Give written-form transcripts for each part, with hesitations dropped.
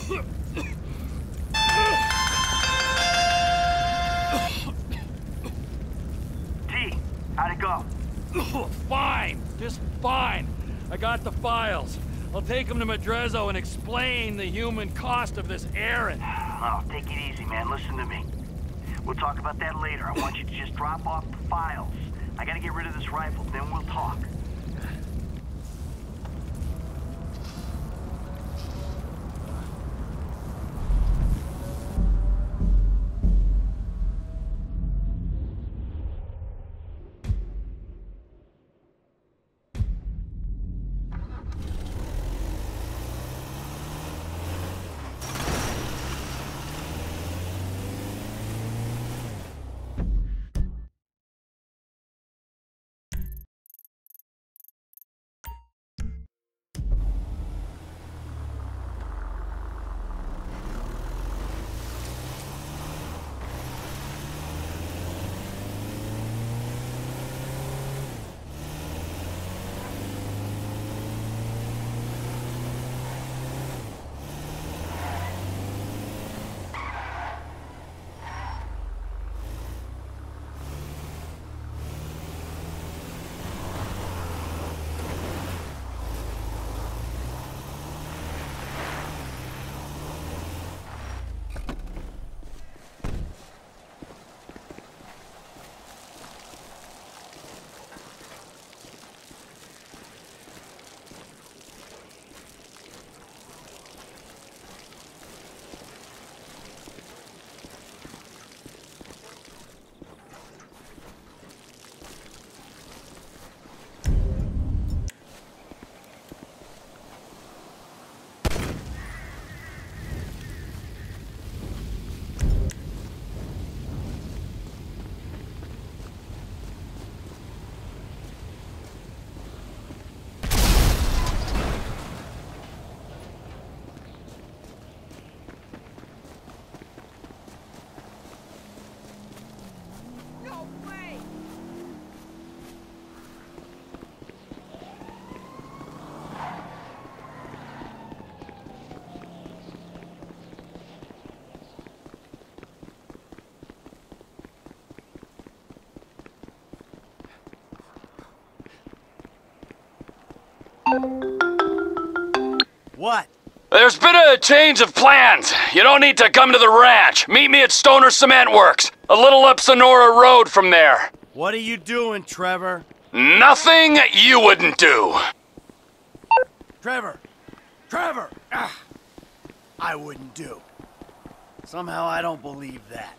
T, how'd it go? Fine, just fine. I got the files. I'll take them to Madrazo and explain the human cost of this errand. Oh, take it easy, man. Listen to me. We'll talk about that later. I want you to just drop off the files. I gotta get rid of this rifle, then we'll talk. What? There's been a change of plans. You don't need to come to the ranch. Meet me at Stoner Cement Works, a little up Sonora Road from there. What are you doing, Trevor? Nothing you wouldn't do. Trevor! Trevor! Ah, I wouldn't do. Somehow I don't believe that.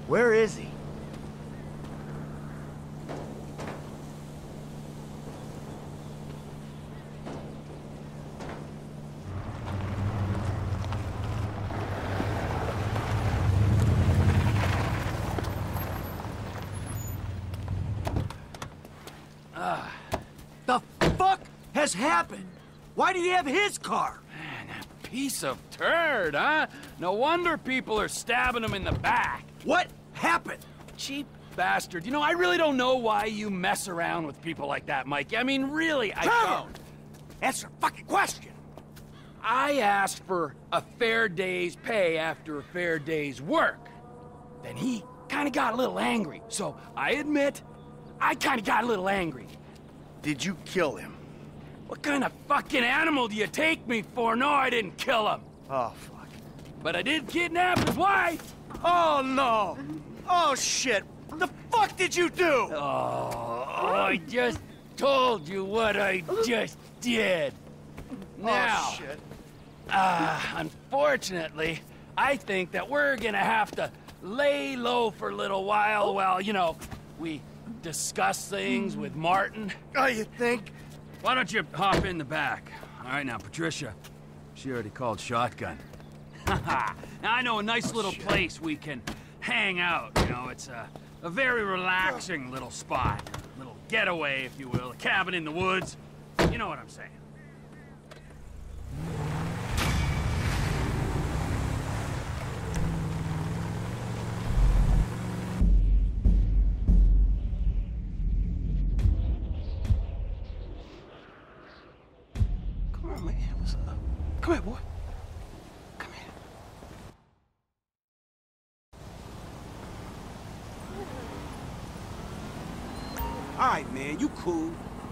Where is he? The fuck has happened? Why did he have his car? Man, that piece of turd, huh? No wonder people are stabbing him in the back. What happened? Cheap bastard. You know, I really don't know why you mess around with people like that, Mike. I mean, really, I Trevor! don't. Answer the fucking question. I asked for a fair day's pay after a fair day's work. Then he kind of got a little angry. So I admit, I kind of got a little angry. Did you kill him? What kind of fucking animal do you take me for? No, I didn't kill him. Oh, fuck. But I did kidnap his wife. Oh, no. Oh, shit. The fuck did you do? Oh, I just told you what I just did. Now, Oh, shit. unfortunately, I think that we're gonna have to lay low for a little while while, you know, we discuss things with Martin. Oh, you think? Why don't you hop in the back? All right, now, Patricia, she already called shotgun. Now, I know a nice little place we can hang out, you know, it's a very relaxing little spot. A little getaway, if you will, a cabin in the woods. You know what I'm saying. Come on, man, what's up? Come here, boy. Come here. All right, man, you cool.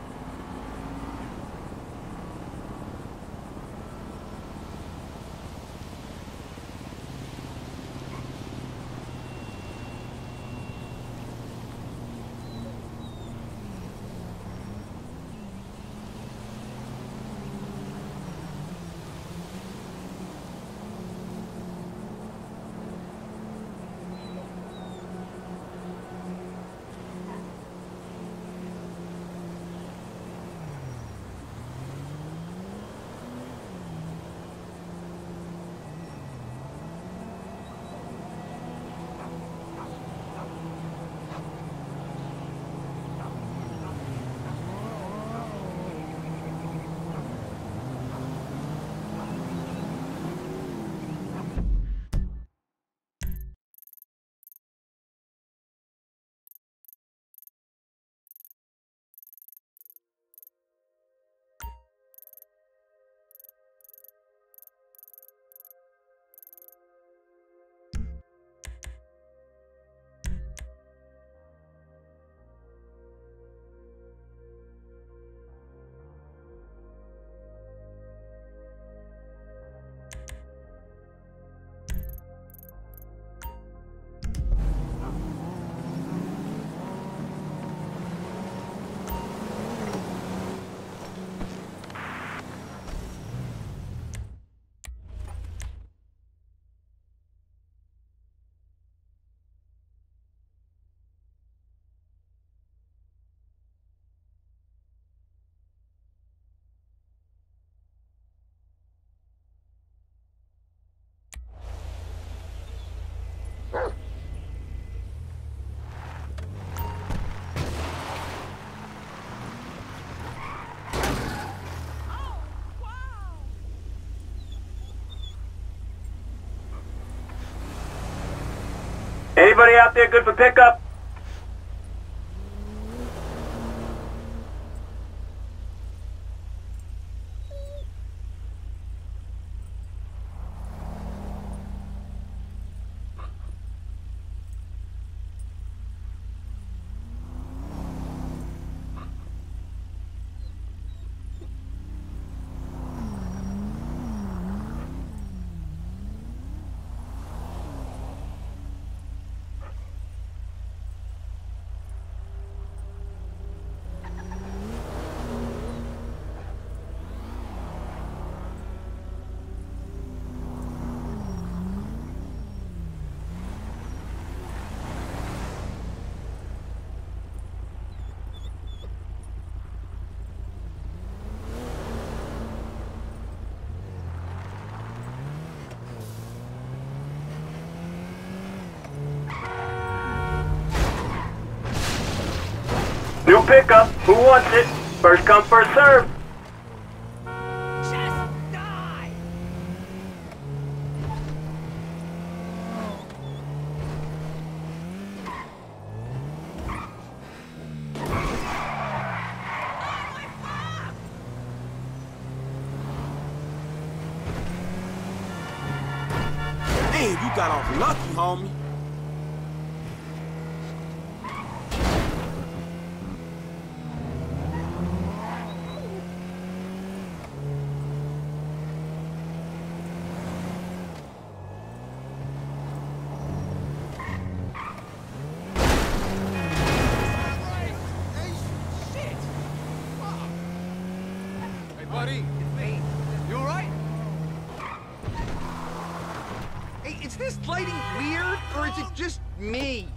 Anybody out there good for pickup? pickup. Who wants it? First come, first serve. Damn, you got off lucky, homie. Buddy, it's me. You alright? Hey, is this lighting weird, or is it just me?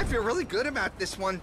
feel really good about this one.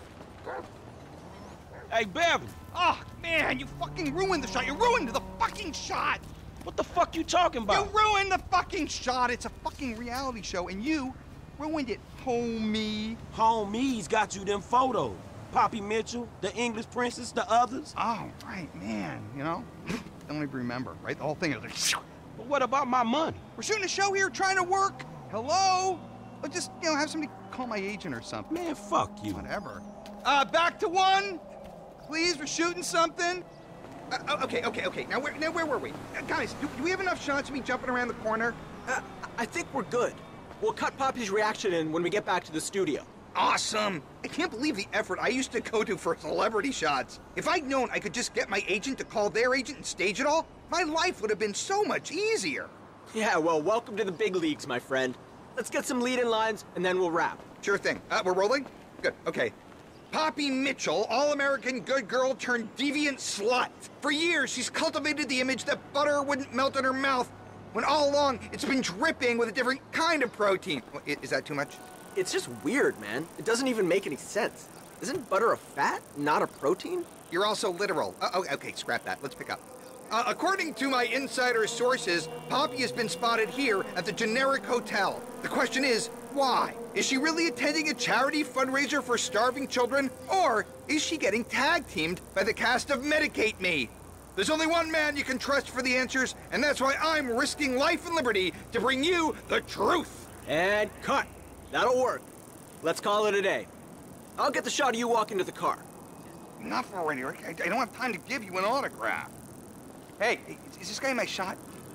Hey, Bevan, Oh, man, you fucking ruined the shot. You ruined the fucking shot. what the fuck you talking about? You ruined the fucking shot. It's a fucking reality show, and you ruined it, homie. Homies got you them photos. Poppy Mitchell, the English princess, the others. Oh, right, man, you know? Don't even remember, right? The whole thing is like, But what about my money? we're shooting a show here, trying to work. Hello? Or just, you know, have somebody call my agent or something. Man, fuck you. Whatever. Back to one. Please, we're shooting something. Okay. Now where were we? Guys, do we have enough shots of me jumping around the corner? I think we're good. We'll cut Poppy's reaction in when we get back to the studio. Awesome! I can't believe the effort I used to go to for celebrity shots. If I'd known I could just get my agent to call their agent and stage it all, my life would have been so much easier. Yeah, well, welcome to the big leagues, my friend. Let's get some lead-in lines, and then we'll wrap. Sure thing. We're rolling? Good, okay. Poppy Mitchell, all-American good girl turned deviant slut. For years, she's cultivated the image that butter wouldn't melt in her mouth, when all along, it's been dripping with a different kind of protein. Is that too much? It's just weird, man. It doesn't even make any sense. Isn't butter a fat, not a protein? You're also literal. Okay, scrap that. Let's pick up. According to my insider sources, Poppy has been spotted here at the Generic Hotel. The question is, why? Is she really attending a charity fundraiser for starving children? Or is she getting tag-teamed by the cast of Medicate Me? There's only one man you can trust for the answers, and that's why I'm risking life and liberty to bring you the truth. And cut. That'll work. Let's call it a day. I'll get the shot of you walking to the car. Enough already, Rick. I don't have time to give you an autograph. Hey, is this guy my shot?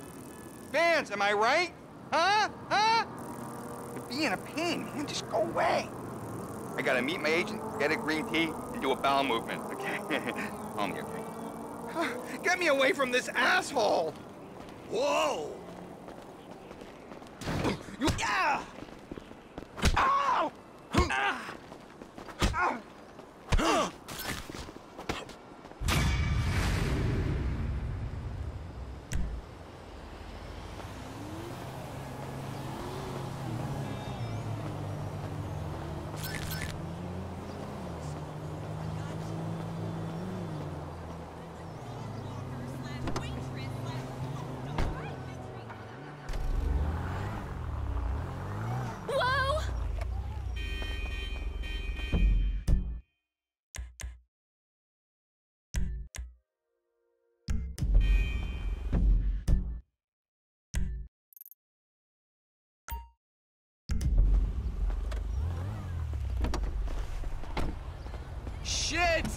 Fans, am I right? Huh? You're being a pain, man. Just go away. I gotta meet my agent, get a green tea, and do a bowel movement, okay? Homie, okay. Get me away from this asshole! Whoa! Yeah! Ow! Shit!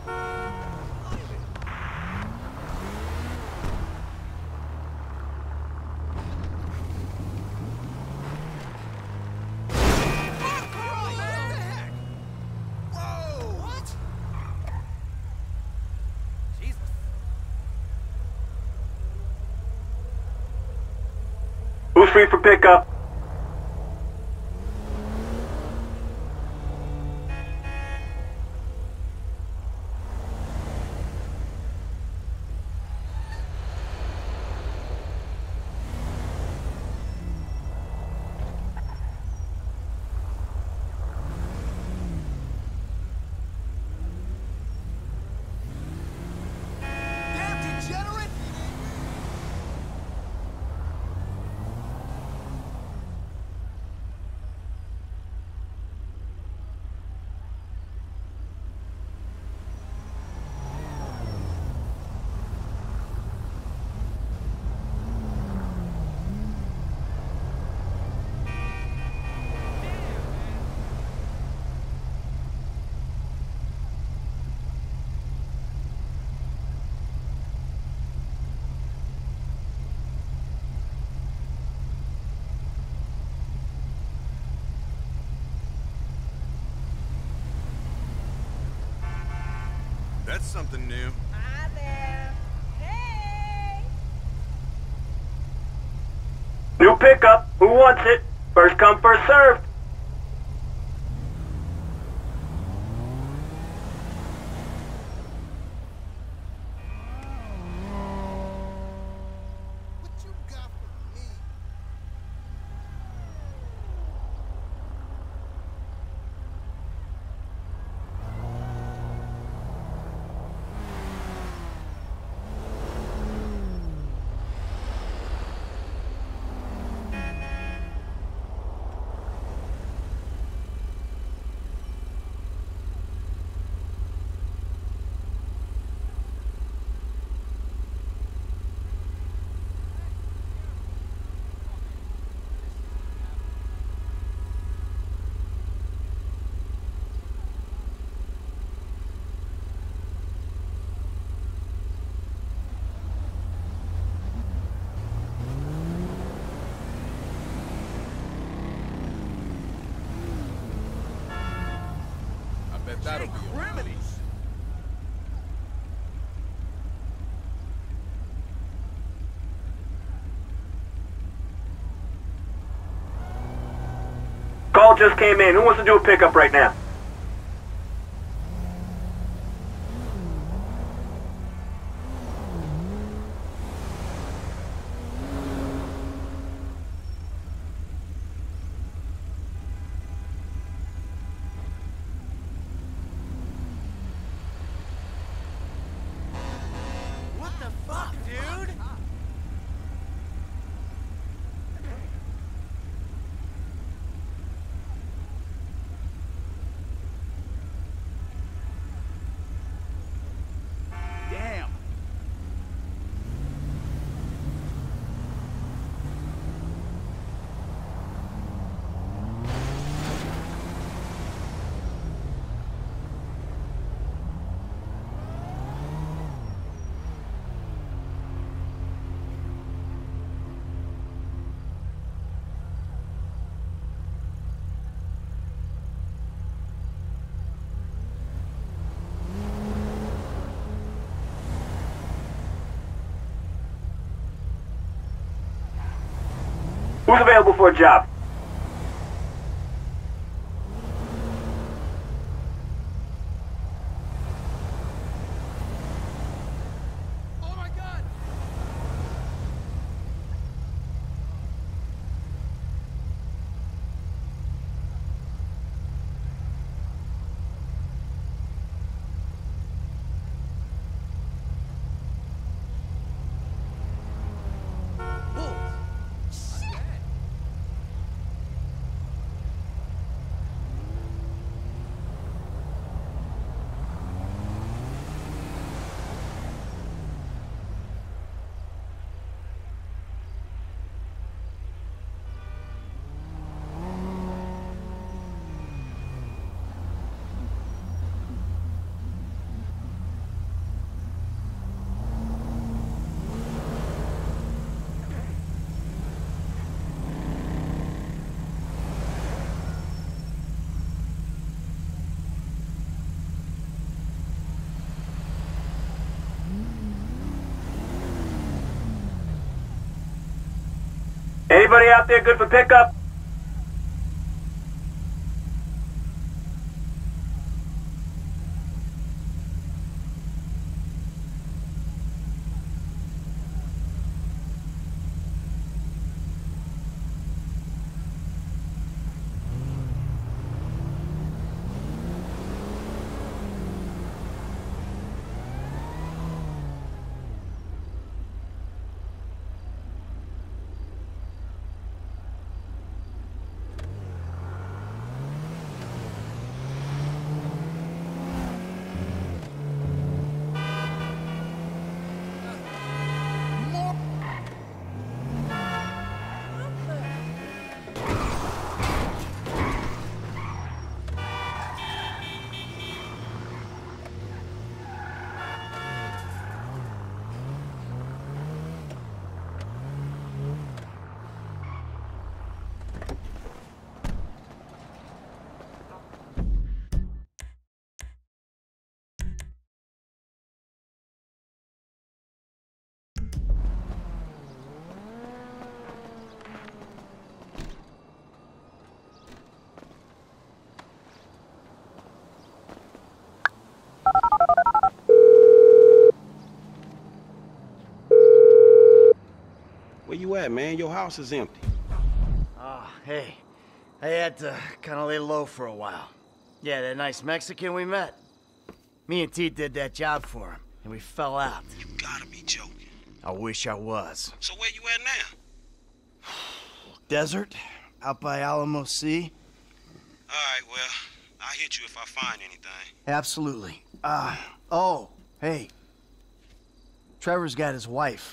Who's free for pickup? That's something new. Hi there. Hey! New pickup. Who wants it? First come, first served. What you got for me? That'll be criminy. Call just came in. Who wants to do a pickup right now? What the fuck, dude? Damn. Who's available for a job? Oh my god! Anybody out there good for pickup? Where you at, man? Your house is empty. Oh, hey. I had to kind of lay low for a while. Yeah, that nice Mexican we met. Me and T did that job for him, and we fell out. You gotta be joking. I wish I was. So where you at now? Desert, out by Alamo Sea. All right, well, I'll hit you if I find anything. Absolutely. Oh, hey. Trevor's got his wife.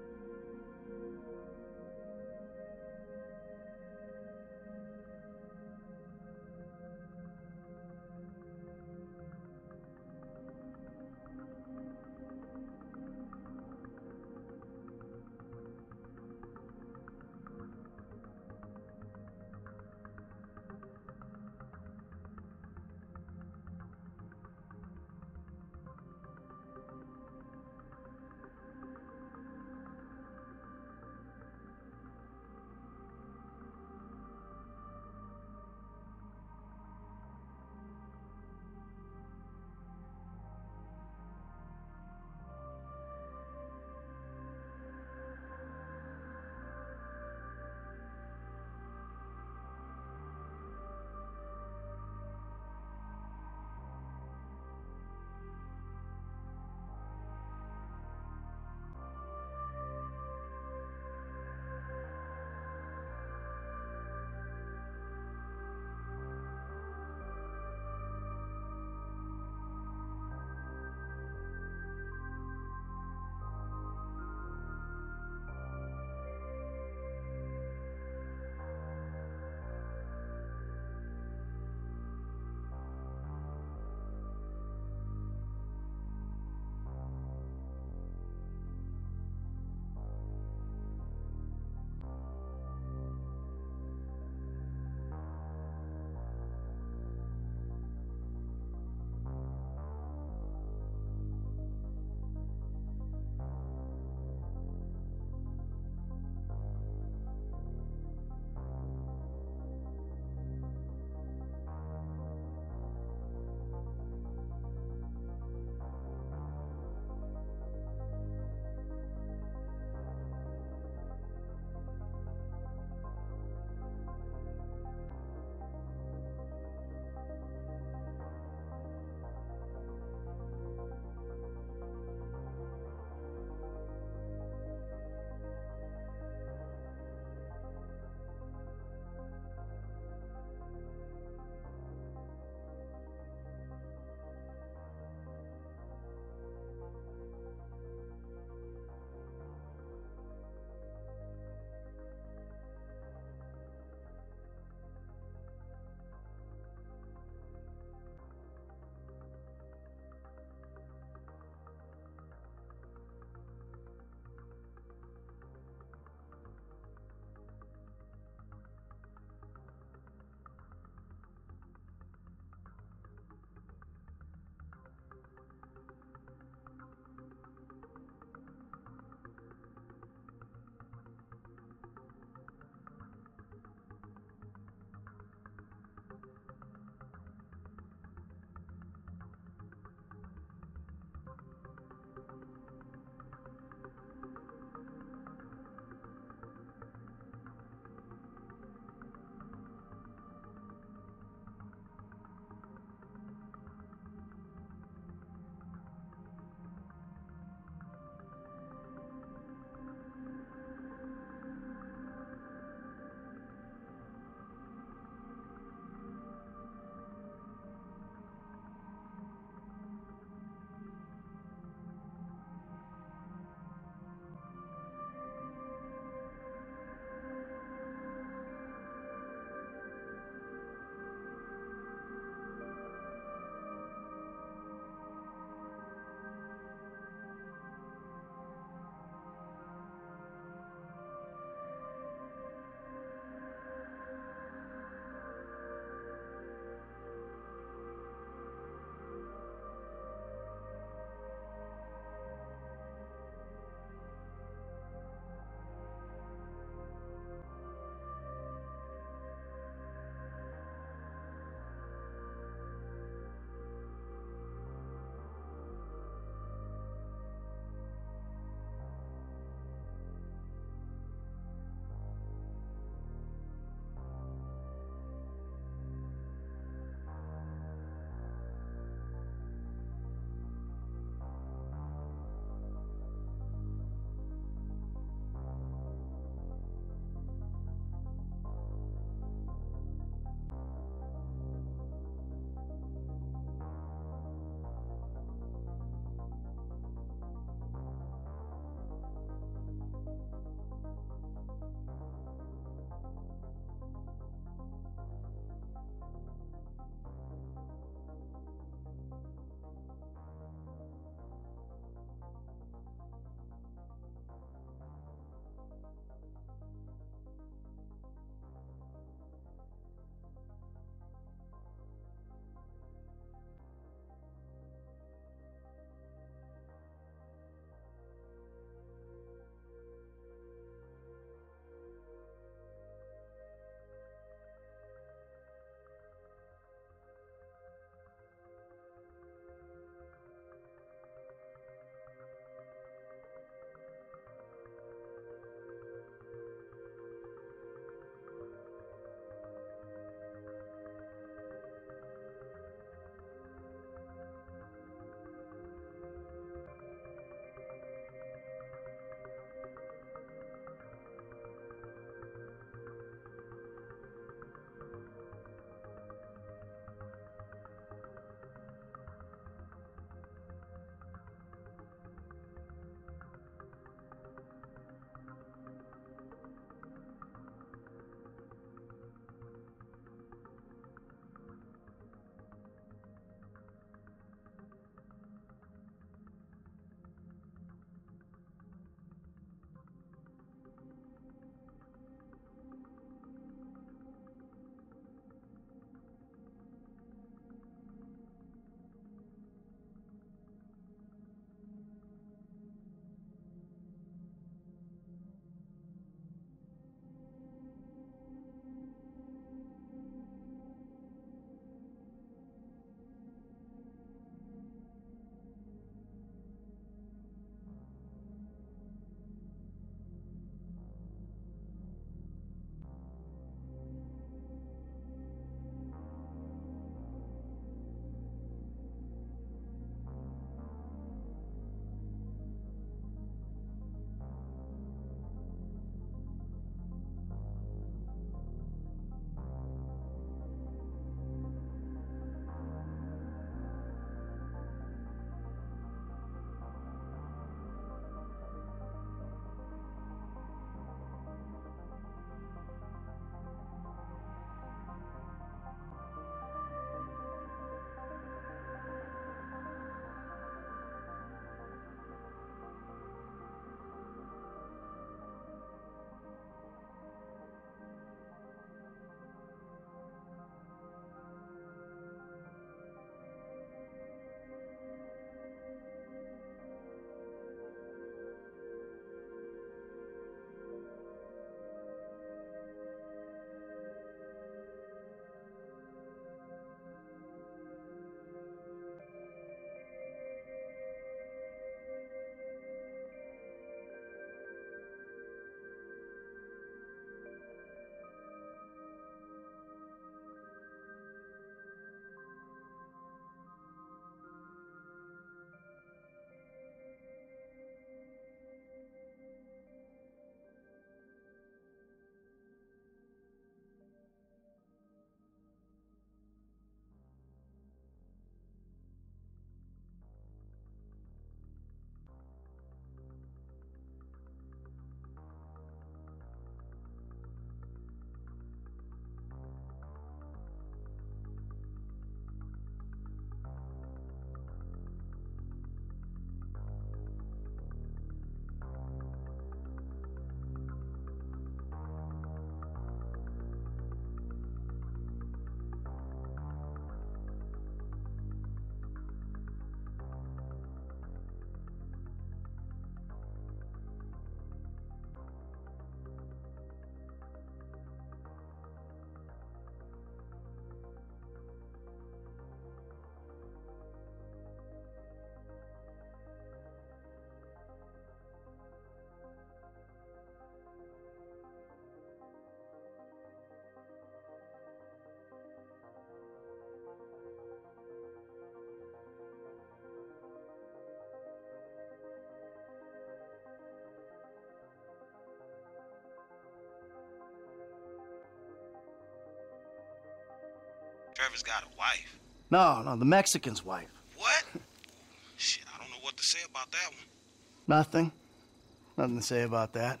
Trevor's got a wife. No, the Mexican's wife. What? Shit, I don't know what to say about that one. Nothing. Nothing to say about that.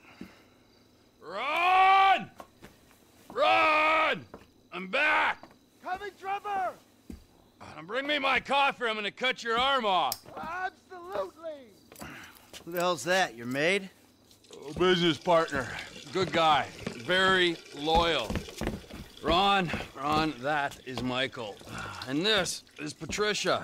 Run! Run! I'm back! Coming, Trevor! Bring me my coffee, I'm gonna cut your arm off. Absolutely! Who the hell's that, your maid? Business partner. Good guy. Very loyal. Ron, that is Michael. And this is Patricia.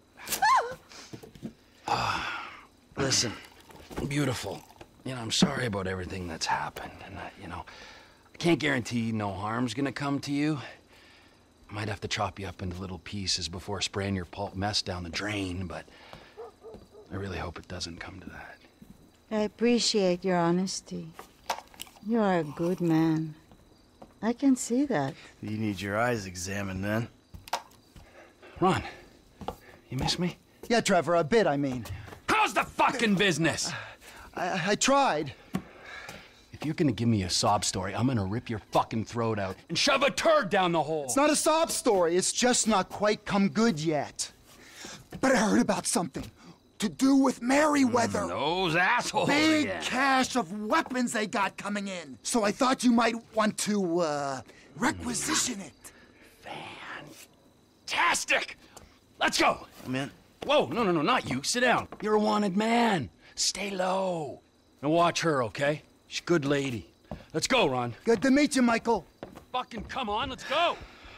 Listen, beautiful. You know, I'm sorry about everything that's happened. And, I can't guarantee no harm's gonna come to you. I might have to chop you up into little pieces before spraying your pulp mess down the drain, but I really hope it doesn't come to that. I appreciate your honesty. You are a good man. I can see that. You need your eyes examined then. Ron, you miss me? Yeah, Trevor, a bit, I mean. How's the fucking business? I tried. If you're gonna give me a sob story, I'm gonna rip your fucking throat out and shove a turd down the hole. It's not a sob story. It's just not quite come good yet. But I heard about something to do with Merryweather. Those assholes Big again. cache of weapons they got coming in. So I thought you might want to, requisition it. Fantastic! Let's go! I'm in. Whoa, no, not you. Sit down. You're a wanted man. Stay low. And watch her, okay? She's a good lady. Let's go, Ron. Good to meet you, Michael. Fucking come on, let's go!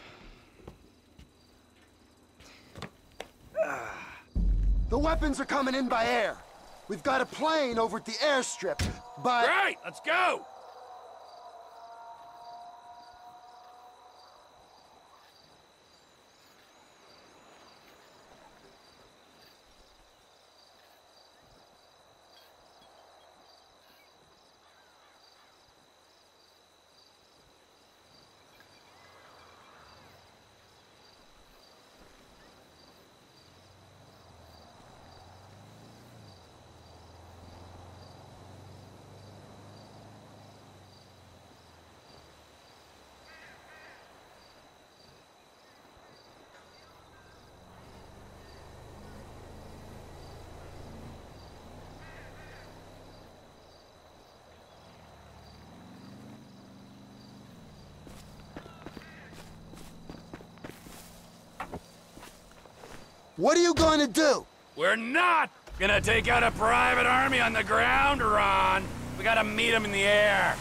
The weapons are coming in by air. We've got a plane over at the airstrip, but... Great, let's go! What are you going to do? We're not gonna take out a private army on the ground, Ron. We gotta meet them in the air.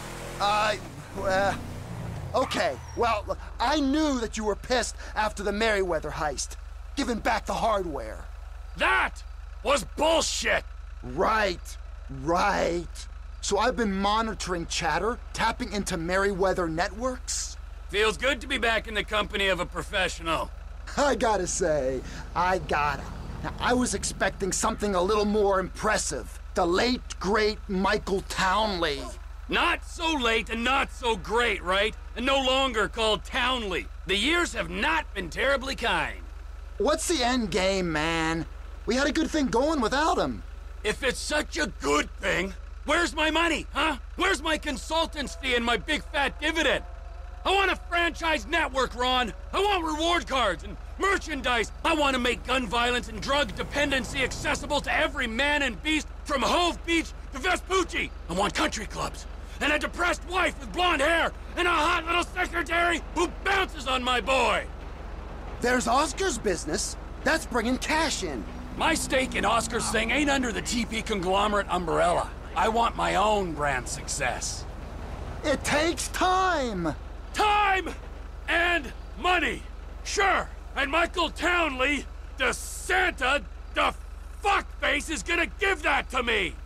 Okay. Well, I knew that you were pissed after the Merryweather heist, giving back the hardware. That was bullshit! Right. So I've been monitoring chatter, tapping into Merryweather networks. Feels good to be back in the company of a professional. I gotta say, Now, I was expecting something a little more impressive. The late, great Michael Townley. Not so late and not so great, right? And no longer called Townley. The years have not been terribly kind. What's the end game, man? We had a good thing going without him. If it's such a good thing, where's my money, huh? Where's my consultant's fee and my big fat dividend? I want a franchise network, Ron. I want reward cards and merchandise. I want to make gun violence and drug dependency accessible to every man and beast from Hove Beach to Vespucci. I want country clubs and a depressed wife with blonde hair and a hot little secretary who bounces on my boy. There's Oscar's business. That's bringing cash in. My stake in Oscar's thing ain't under the TP conglomerate umbrella. I want my own brand success. It takes time. Time and money. Sure, and Michael Townley, the Santa, the fuckface, is gonna give that to me.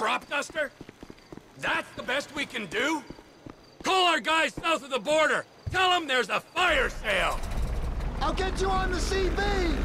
crop duster? That's the best we can do? Call our guys south of the border. Tell them there's a fire sale. I'll get you on the CV!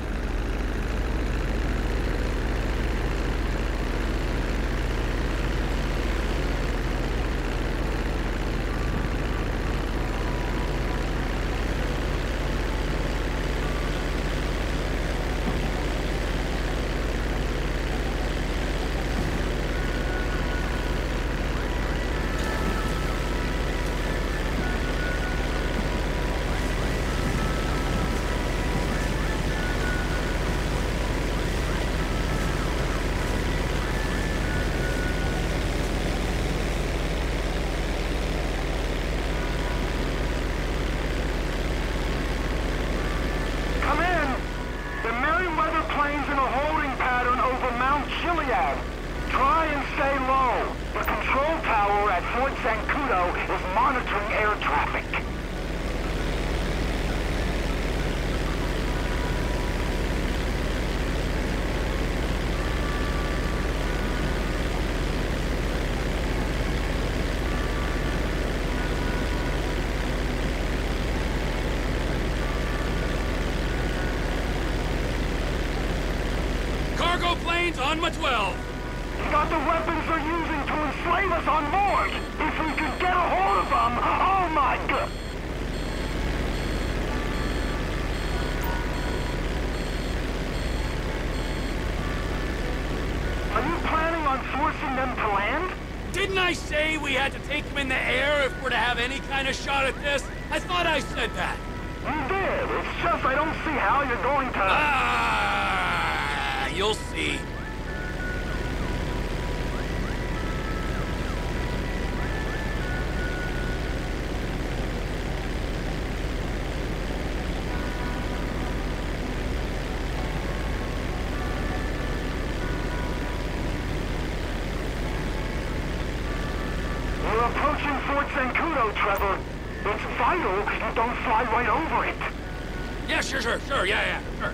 Try and stay low. The control tower at Fort Zancudo is monitoring air traffic. Cargo planes on my 12. You got the weapons they're using to enslave us on board! If we could get a hold of them, oh my god! Are you planning on forcing them to land? Didn't I say we had to take them in the air if we're to have any kind of shot at this? I thought I said that. You did. It's just I don't see how you're going to... Ah, you'll see. We're approaching Fort Zancudo, Trevor. It's vital you don't fly right over it. Yeah, sure, yeah, sure.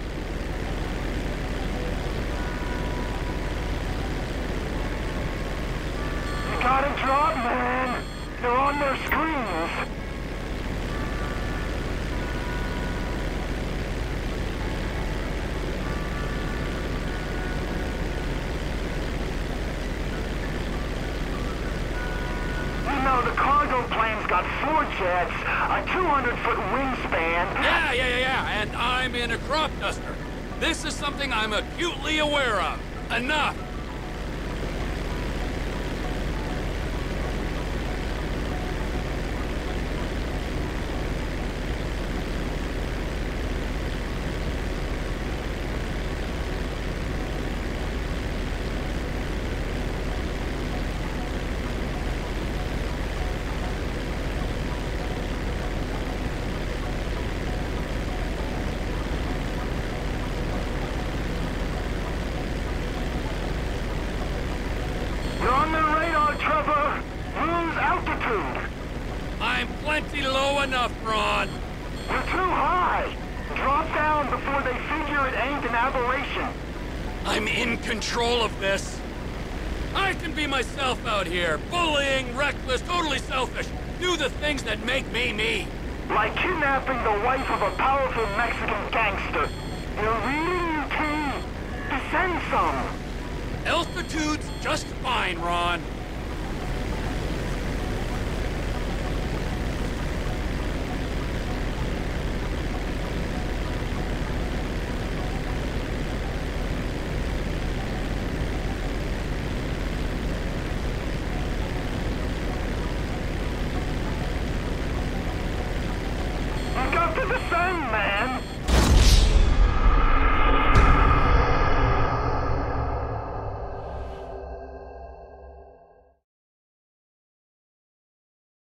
You gotta drop, man. They're on their screens. The cargo plane's got 4 jets, a 200-foot wingspan... Yeah, and I'm in a crop duster. This is something I'm acutely aware of. Enough! I'm plenty low enough, Ron. You're too high. Drop down before they figure it ain't an aberration. I'm in control of this. I can be myself out here. Bullying, reckless, totally selfish. Do the things that make me me. Like kidnapping the wife of a powerful Mexican gangster. You're reading your tea. Descend some. Altitude's just fine, Ron. You got to descend, man.